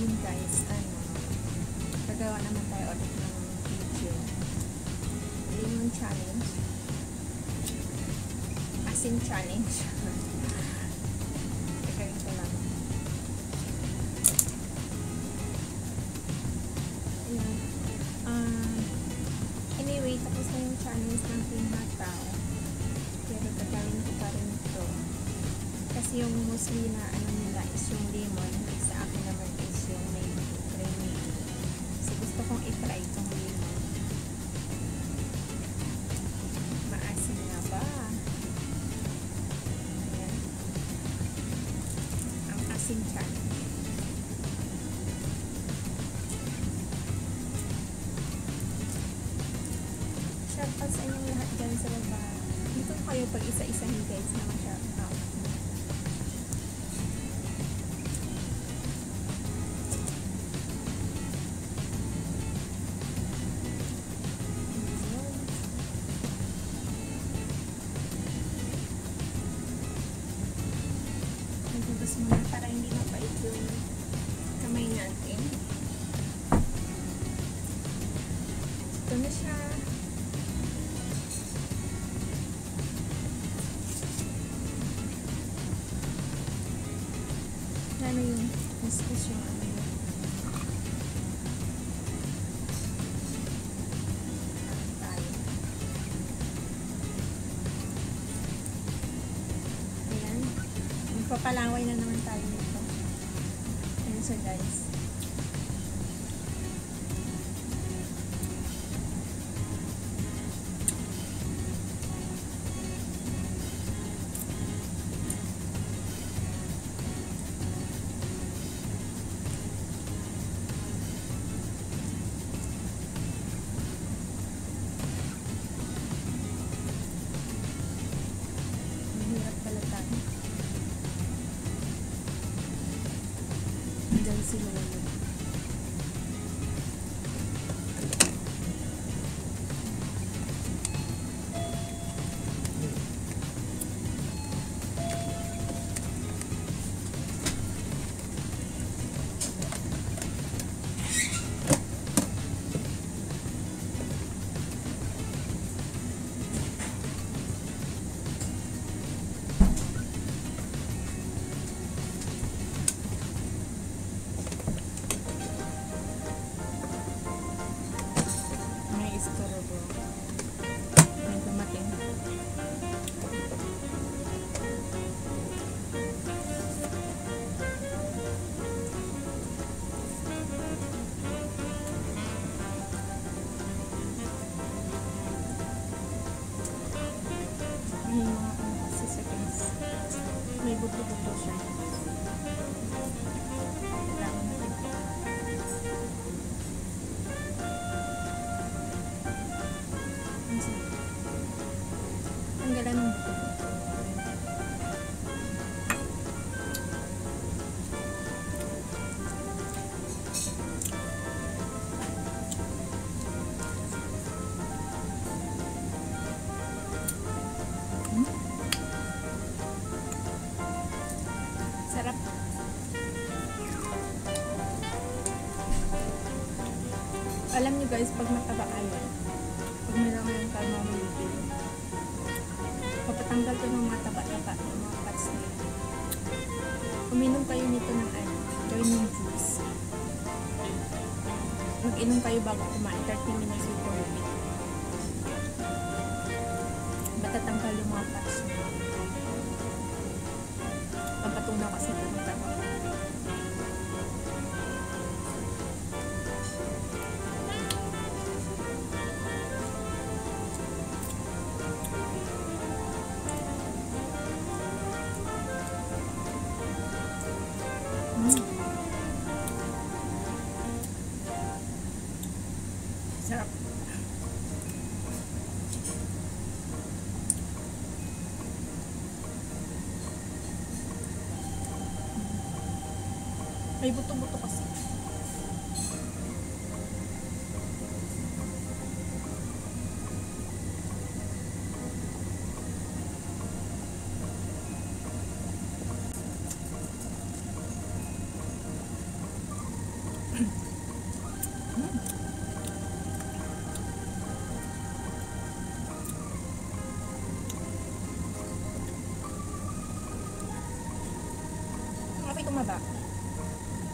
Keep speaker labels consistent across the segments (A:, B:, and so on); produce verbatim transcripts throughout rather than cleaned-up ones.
A: ngayon guys, ano, gagawa naman tayo ulit ng video. Lemon challenge. Asin challenge. Gagawin ko lang. Ayan. Um, anyway, tapos na yung challenge ng pinataw. Pero gagawin ko pa rin ito. Kasi yung mostly na ano nila is yung lemon. Sa akin naman is yung may creamy. So gusto kong i-try itong lemon. Maasin na ba? Ayan. Ang asin challenge. Shout out sa inyong lahat dyan sa baba. Dito kayo pag isa-isahin guys na ma-shout out. Nagubos muna para hindi mapait yung kamay natin. Ito na siya. Lalo yung muskus yung ano yun. Tayo. Ayan. Magpapalaway na naman tayo nito. Ayan siya guys. Diyan sila naman. May buto-buto siya. Tanggalan ng buto-buto. Sarap. Alam niyo guys, pag mataba kayo, pag meron kayong kalma maligil, papatanggal ko ng mga taba-taba, ng mga fats na. Uminom kayo nito ng ano, gawin yung juice. Mag-inom kayo bago kumain, thirty minutes before you eat. Matatanggal yung mga fats na. Pampatunaw kasi ito ng taba. Sarap. May buto-buto kasi.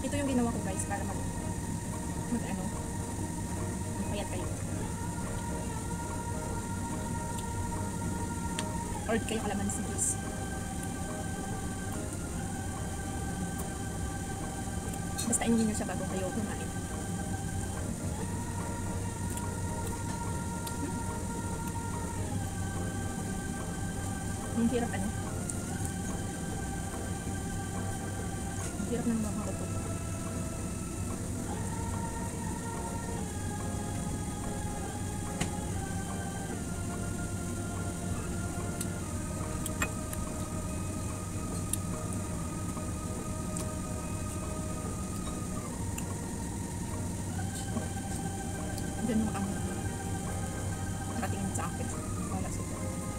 A: Ito yung ginawa ko guys para mag mag ano, payat kayo. Or kayo kalamansi juice. Basta inumin nyo siya bago kayo kumain. Ang hirap ano? Ang hirap ng mga kapot. Diyan mo kang nakatingin sa akin. Wala sila.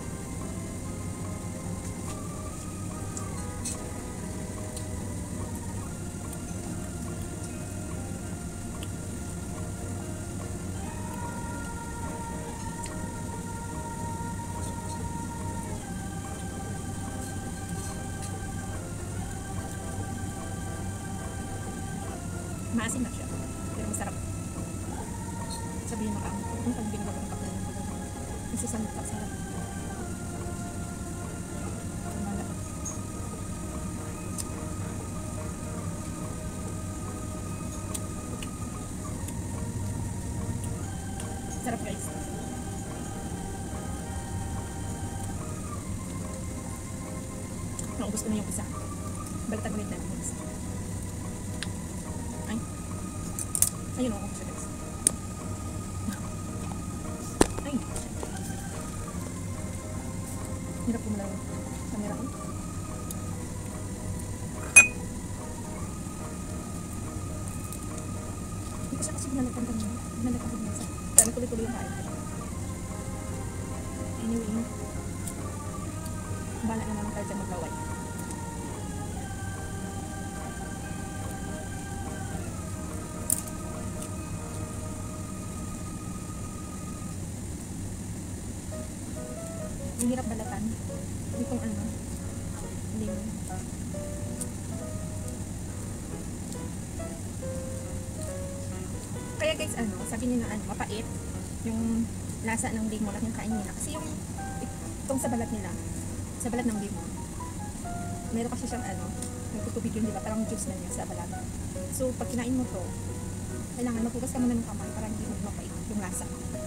A: Maasim na siya. Pero masarap. Sabihin mo ka, ang pag binabang ka ng isisanit ka sarap. Malap. Sarap guys. Naubos ko na yung isa. Baliktad ulit na yung isa. Ay. Ayun o, siya guys. Ay. Hirap ko mula yung camera ko. Hindi ko siya kasi binalikan kanina. Binalikan ko minsan. Kaya tuloy-tuloy yung kain. Anyway. Bala na naman tayo dyan maglaway. Ang hirap balatan. Hindi kong ano. Limon. Kaya guys, ano, sabi nila ano, mapait yung lasa ng limon at yung kain nila. Kasi yung itong sa balat nila, sa balat ng limon, meron kasi siyang ano, nagtutubig yun, di ba? Parang juice na niya sa balat. So, pag kinain mo to, kailangan magpugas ka muna ng kamay para hindi mo mapait yung lasa.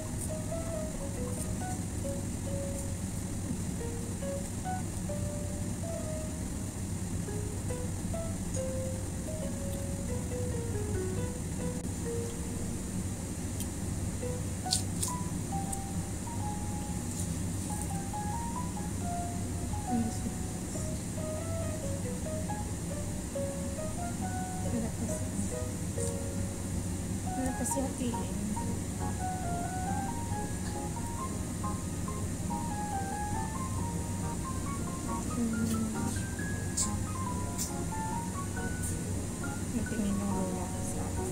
A: Kasi hatiin. Hmm. Natingin yung lola ko sa akin.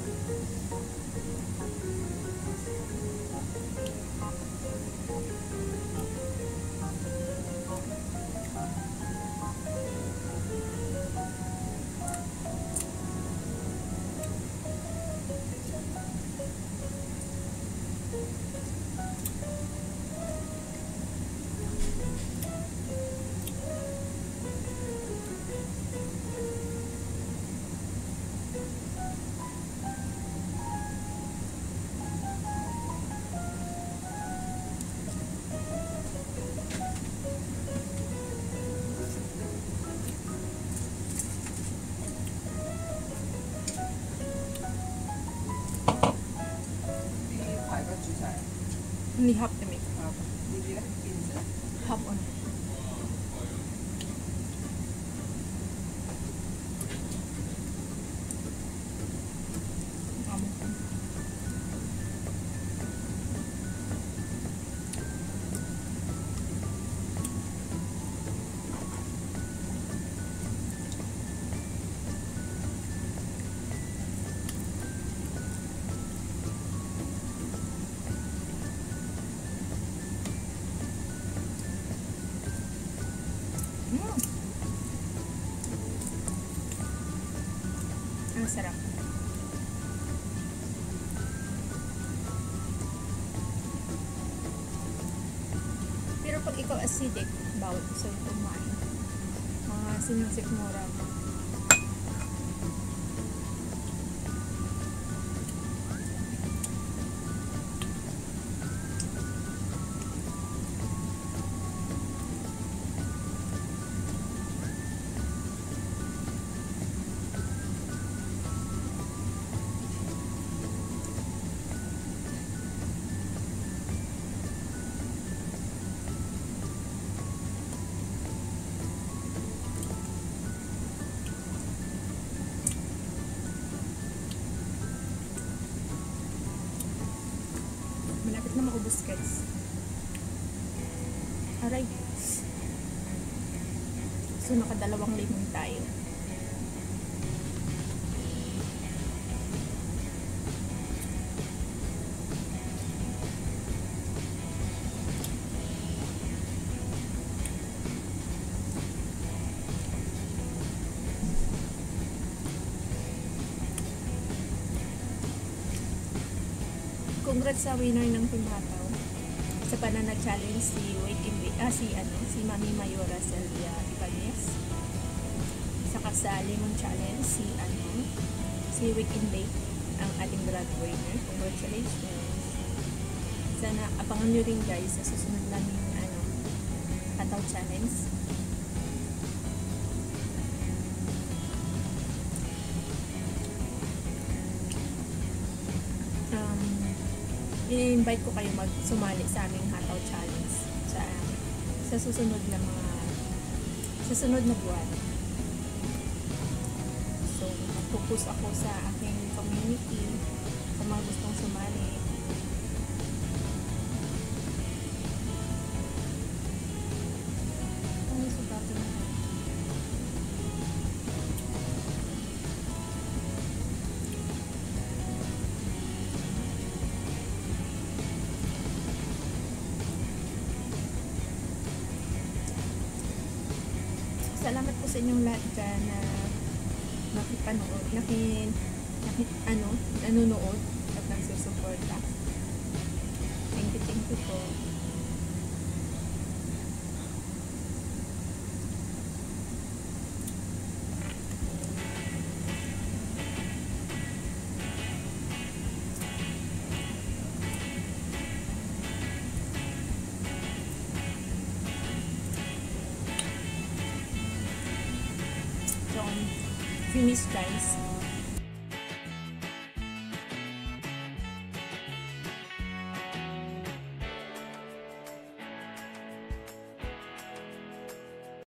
A: Hindi hap kami. Hap on. Masarap. Pero pag ikaw acidic, bawal ko sa'yo kumain. Mga sinusik-mura mo. Malapit na maubos, guys. Aray. So, nakadalawang limon tayo. Congrats sa winner ng Team Hataw sa Banana Challenge, si Wait in Wait, ah, si, ano, si Mami Mayora Selvia Ibanez. Saka sa Lemon Challenge, si, ano, si Wait in Wait, ang ating vlog winner. Congratulations. Sana abangan nyo rin, guys, sa susunod namin, ano, Hataw Challenge. Um, i-invite ko kayo mag-sumali sa aming Hataw Challenge sa, sa susunod na mga sa sunod na buwan. So, mag-focus ako sa aking community, sa mga gustong sumali. Ano subato na? Salamat po sa inyong lahat dyan na nakipanood, naki, naki, ano, nanonood at nagsusuporta. Thank you, thank you po. Finish, guys.